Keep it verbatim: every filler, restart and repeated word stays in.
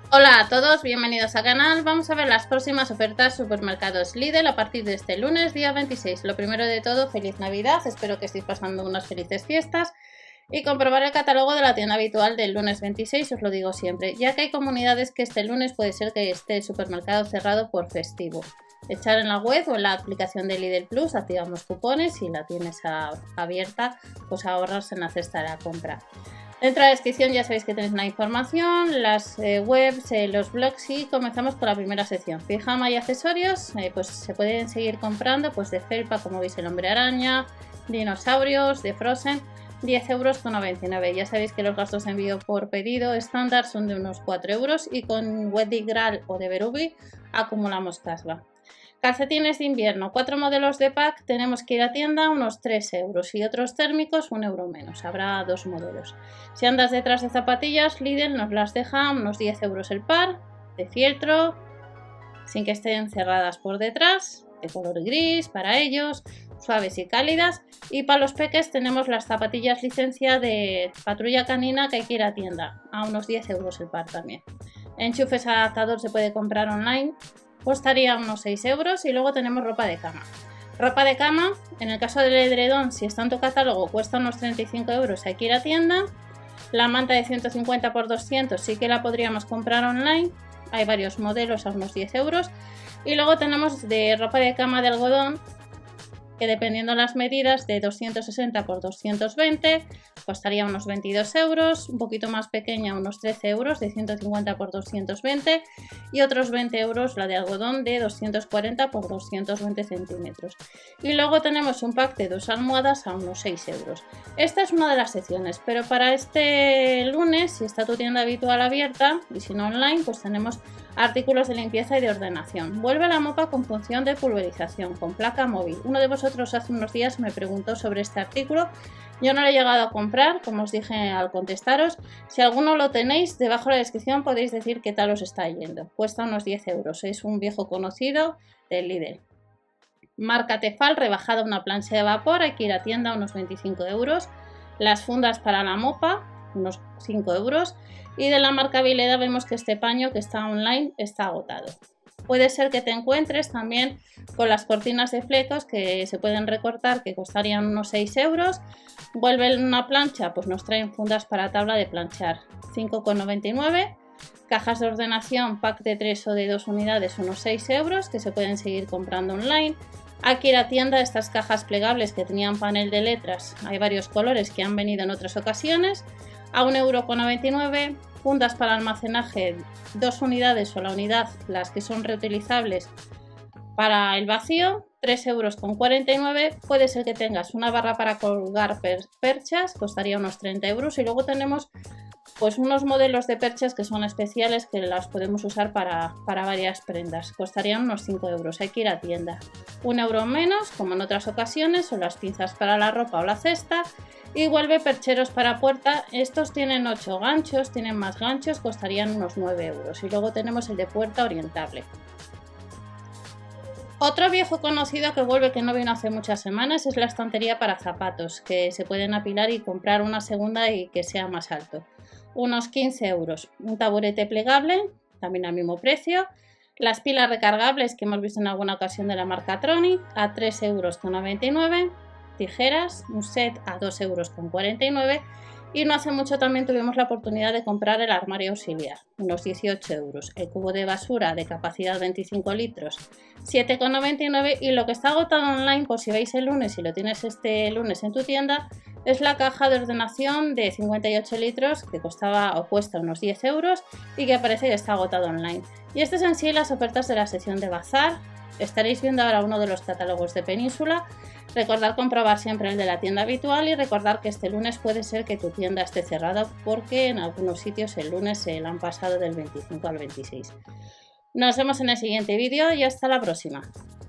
Hola a todos, bienvenidos al canal. Vamos a ver las próximas ofertas supermercados Lidl a partir de este lunes, día veintiséis. Lo primero de todo, feliz Navidad, espero que estéis pasando unas felices fiestas y comprobar el catálogo de la tienda habitual del lunes veintiséis, os lo digo siempre, ya que hay comunidades que este lunes puede ser que esté el supermercado cerrado por festivo. Echar en la web o en la aplicación de Lidl Plus, activamos cupones, si la tienes a, abierta, pues ahorras en la cesta de la compra. Dentro de la descripción ya sabéis que tenéis la información, las eh, webs, eh, los blogs y comenzamos con la primera sección. Pijama y accesorios, eh, pues se pueden seguir comprando pues de felpa, como veis el hombre araña, dinosaurios, de Frozen, diez euros con noventa y nueve. Ya sabéis que los gastos de envío por pedido estándar son de unos cuatro euros y con Weddy Gral o de Berubi acumulamos cashback. Calcetines de invierno, cuatro modelos de pack, tenemos que ir a tienda unos tres euros y otros térmicos un euro menos, habrá dos modelos. Si andas detrás de zapatillas, Lidl nos las deja unos diez euros el par, de fieltro, sin que estén cerradas por detrás, de color gris para ellos, suaves y cálidas. Y para los peques tenemos las zapatillas licencia de patrulla canina que hay que ir a tienda, a unos diez euros el par también. Enchufes adaptador se puede comprar online, costaría unos seis euros. Y luego tenemos ropa de cama. Ropa de cama, en el caso del edredón, si está en tu catálogo, cuesta unos treinta y cinco euros, hay que ir a tienda. La manta de ciento cincuenta por doscientos sí que la podríamos comprar online, hay varios modelos a unos diez euros. Y luego tenemos de ropa de cama de algodón, que dependiendo las medidas, de doscientos sesenta por doscientos veinte, costaría unos veintidós euros, un poquito más pequeña unos trece euros, de ciento cincuenta por doscientos veinte, y otros veinte euros la de algodón de doscientos cuarenta por doscientos veinte centímetros. Y luego tenemos un pack de dos almohadas a unos seis euros. Esta es una de las secciones, pero para este lunes, si está tu tienda habitual abierta, y si no online, pues tenemos artículos de limpieza y de ordenación. Vuelve la mopa con función de pulverización, con placa móvil. Uno de vosotros hace unos días me preguntó sobre este artículo. Yo no lo he llegado a comprar, como os dije al contestaros. Si alguno lo tenéis, debajo de la descripción podéis decir qué tal os está yendo. Cuesta unos diez euros, es un viejo conocido del Lidl. Marca Tefal, rebajada una plancha de vapor, hay que ir a tienda, unos veinticinco euros. Las fundas para la mopa, unos cinco euros. Y de la marca Vileda vemos que este paño que está online está agotado. Puede ser que te encuentres también con las cortinas de flecos que se pueden recortar, que costarían unos seis euros. Vuelve una plancha, pues nos traen fundas para tabla de planchar, cinco con noventa y nueve. Cajas de ordenación, pack de tres o de dos unidades, unos seis euros, que se pueden seguir comprando online. Aquí ir a tienda, estas cajas plegables que tenían panel de letras, hay varios colores que han venido en otras ocasiones, a un euro con noventa y nueve. Fundas para almacenaje, dos unidades o la unidad, las que son reutilizables para el vacío, tres euros con cuarenta y nueve. Puede ser que tengas una barra para colgar per perchas, costaría unos treinta euros. Y luego tenemos pues unos modelos de perchas que son especiales, que las podemos usar para, para varias prendas, costarían unos cinco euros, hay que ir a tienda. Un euro menos, como en otras ocasiones, son las pinzas para la ropa o la cesta. Y vuelve percheros para puerta, estos tienen ocho ganchos, tienen más ganchos, costarían unos nueve euros. Y luego tenemos el de puerta orientable. Otro viejo conocido que vuelve, que no vino hace muchas semanas, es la estantería para zapatos, que se pueden apilar y comprar una segunda y que sea más alto. Unos quince euros. Un taburete plegable, también al mismo precio. Las pilas recargables que hemos visto en alguna ocasión de la marca Tronic, a tres euros con noventa y nueve. Tijeras, un set a dos euros con cuarenta y nueve. Y no hace mucho también tuvimos la oportunidad de comprar el armario auxiliar, unos dieciocho euros. El cubo de basura de capacidad veinticinco litros, siete con noventa y nueve. Y lo que está agotado online, por si veis el lunes, si lo tienes este lunes en tu tienda, es la caja de ordenación de cincuenta y ocho litros, que costaba o cuesta unos diez euros y que parece que está agotado online. Y estas en sí las ofertas de la sección de bazar. Estaréis viendo ahora uno de los catálogos de Península. Recordad comprobar siempre el de la tienda habitual y recordar que este lunes puede ser que tu tienda esté cerrada porque en algunos sitios el lunes se la han pasado del veinticinco al veintiséis. Nos vemos en el siguiente vídeo y hasta la próxima.